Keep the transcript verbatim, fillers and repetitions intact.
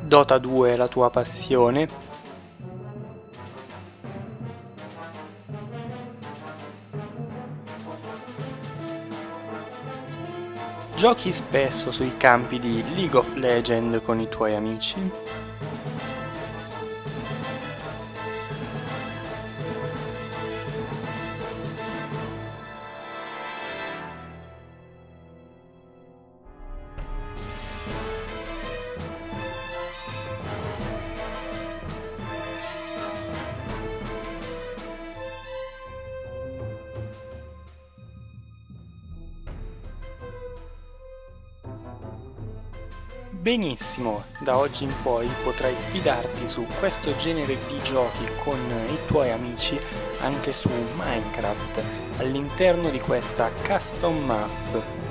Dota due è la tua passione? Giochi spesso sui campi di League of Legends con i tuoi amici? Benissimo, da oggi in poi potrai sfidarti su questo genere di giochi con i tuoi amici anche su Minecraft all'interno di questa custom map.